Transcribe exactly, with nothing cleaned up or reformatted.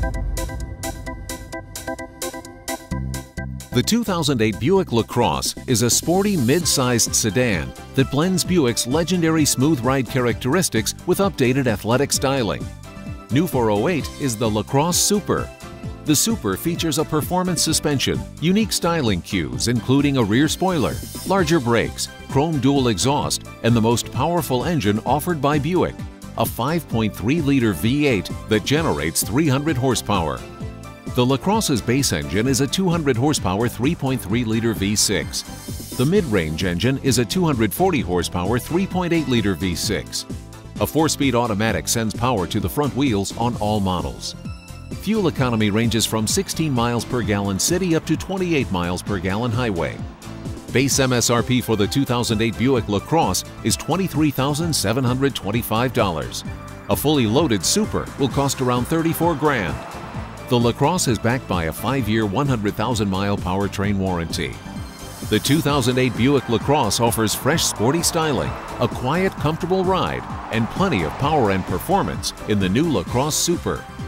The two thousand eight Buick LaCrosse is a sporty mid-sized sedan that blends Buick's legendary smooth ride characteristics with updated athletic styling. New for oh eight is the LaCrosse Super. The Super features a performance suspension, unique styling cues including a rear spoiler, larger brakes, chrome dual exhaust, and the most powerful engine offered by Buick, a five point three liter V eight that generates three hundred horsepower. The LaCrosse's base engine is a two hundred horsepower three point three liter V six. The mid-range engine is a two hundred forty horsepower three point eight liter V six. A four-speed automatic sends power to the front wheels on all models. Fuel economy ranges from sixteen miles per gallon city up to twenty-eight miles per gallon highway. Base M S R P for the two thousand eight Buick LaCrosse is twenty-three thousand seven hundred twenty-five dollars. A fully loaded Super will cost around thirty-four grand. The LaCrosse is backed by a five-year, one hundred thousand mile powertrain warranty. The two thousand eight Buick LaCrosse offers fresh, sporty styling, a quiet, comfortable ride, and plenty of power and performance in the new LaCrosse Super.